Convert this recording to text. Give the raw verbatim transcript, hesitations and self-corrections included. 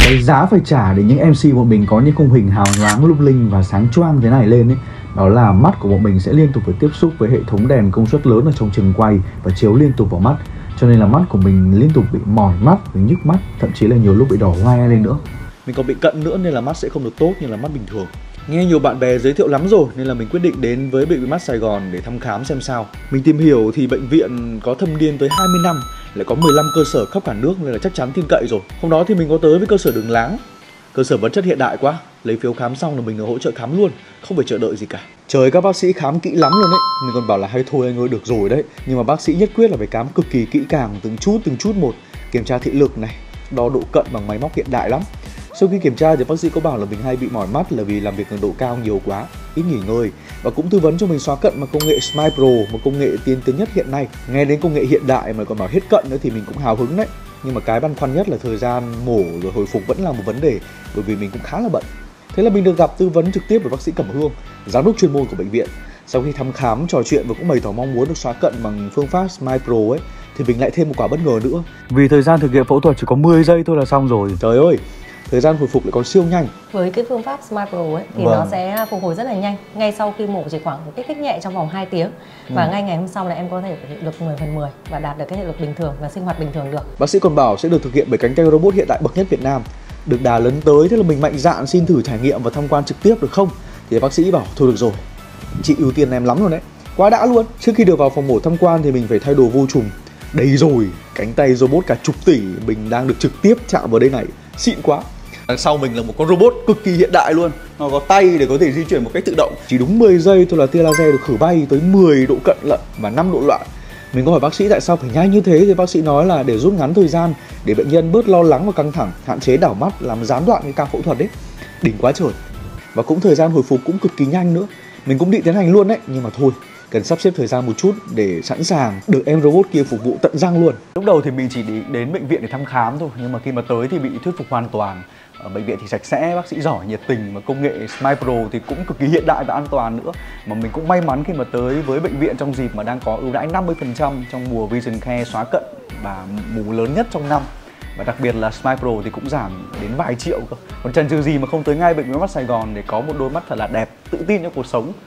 Cái giá phải trả để những em xê của mình có những khung hình hào nhoáng lung linh và sáng choang thế này lên ấy, đó là mắt của bọn mình sẽ liên tục phải tiếp xúc với hệ thống đèn công suất lớn ở trong trường quay và chiếu liên tục vào mắt, cho nên là mắt của mình liên tục bị mỏi mắt, bị nhức mắt, thậm chí là nhiều lúc bị đỏ hoe lên nữa. Mình còn bị cận nữa nên là mắt sẽ không được tốt như là mắt bình thường. Nghe nhiều bạn bè giới thiệu lắm rồi nên là mình quyết định đến với bệnh viện mắt Sài Gòn để thăm khám xem sao. Mình tìm hiểu thì bệnh viện có thâm niên tới hai mươi năm, lại có mười lăm cơ sở khắp cả nước nên là chắc chắn tin cậy rồi. Hôm đó thì mình có tới với cơ sở Đường Láng. Cơ sở vật chất hiện đại quá, lấy phiếu khám xong là mình được hỗ trợ khám luôn, không phải chờ đợi gì cả. Trời, các bác sĩ khám kỹ lắm luôn đấy. Mình còn bảo là hay thôi anh ơi, được rồi đấy. Nhưng mà bác sĩ nhất quyết là phải khám cực kỳ kỹ càng, từng chút từng chút một. Kiểm tra thị lực này, đo độ cận bằng máy móc hiện đại lắm. Sau khi kiểm tra thì bác sĩ có bảo là mình hay bị mỏi mắt là vì làm việc cường độ cao nhiều quá, ít nghỉ ngơi. Và cũng tư vấn cho mình xóa cận bằng công nghệ Smile Pro, một công nghệ tiên tiến nhất hiện nay. Nghe đến công nghệ hiện đại mà còn bảo hết cận nữa thì mình cũng hào hứng đấy. Nhưng mà cái băn khoăn nhất là thời gian mổ rồi hồi phục vẫn là một vấn đề, bởi vì mình cũng khá là bận. Thế là mình được gặp tư vấn trực tiếp với bác sĩ Cẩm Hương, giám đốc chuyên môn của bệnh viện. Sau khi thăm khám, trò chuyện và cũng bày tỏ mong muốn được xóa cận bằng phương pháp Smile Pro ấy, thì mình lại thêm một quả bất ngờ nữa. Vì thời gian thực hiện phẫu thuật chỉ có mười giây thôi là xong rồi. Trời ơi, thời gian hồi phục lại còn siêu nhanh. Với cái phương pháp Smile Pro ấy thì vâng. nó sẽ phục hồi rất là nhanh. Ngay sau khi mổ chỉ khoảng một kích thích nhẹ trong vòng hai tiếng. Và ừ. ngay ngày hôm sau là em có thể được mười phần mười và đạt được cái thể lực bình thường và sinh hoạt bình thường được. Bác sĩ còn bảo sẽ được thực hiện bởi cánh tay robot hiện đại bậc nhất Việt Nam. Được đà lớn tới, thế là mình mạnh dạn xin thử trải nghiệm và tham quan trực tiếp được không? Thì bác sĩ bảo thôi được rồi, chị ưu tiên em lắm luôn đấy, quá đã luôn. Trước khi được vào phòng mổ tham quan thì mình phải thay đồ vô trùng. Đây rồi, cánh tay robot cả chục tỷ mình đang được trực tiếp chạm vào đây này, xịn quá. Đằng sau mình là một con robot cực kỳ hiện đại luôn. Nó có tay để có thể di chuyển một cách tự động. Chỉ đúng mười giây thôi là tia laser được khử bay tới mười độ cận lận và năm độ loạn. Mình có hỏi bác sĩ tại sao phải nhanh như thế thì bác sĩ nói là để rút ngắn thời gian, để bệnh nhân bớt lo lắng và căng thẳng, hạn chế đảo mắt, làm gián đoạn cái ca phẫu thuật đấy. Đỉnh quá trời. Và cũng thời gian hồi phục cũng cực kỳ nhanh nữa. Mình cũng định tiến hành luôn đấy, nhưng mà thôi, cần sắp xếp thời gian một chút để sẵn sàng được em robot kia phục vụ tận răng luôn. Lúc đầu thì mình chỉ đi đến bệnh viện để thăm khám thôi, nhưng mà khi mà tới thì bị thuyết phục hoàn toàn. Ở bệnh viện thì sạch sẽ, bác sĩ giỏi, nhiệt tình, và công nghệ Smile Pro thì cũng cực kỳ hiện đại và an toàn nữa. Mà mình cũng may mắn khi mà tới với bệnh viện trong dịp mà đang có ưu đãi năm mươi phần trăm trong mùa Vision Care xóa cận và mù lớn nhất trong năm. Và đặc biệt là Smile Pro thì cũng giảm đến vài triệu cơ. Còn chần chừ gì mà không tới ngay bệnh viện mắt Sài Gòn để có một đôi mắt thật là đẹp, tự tin trong cuộc sống.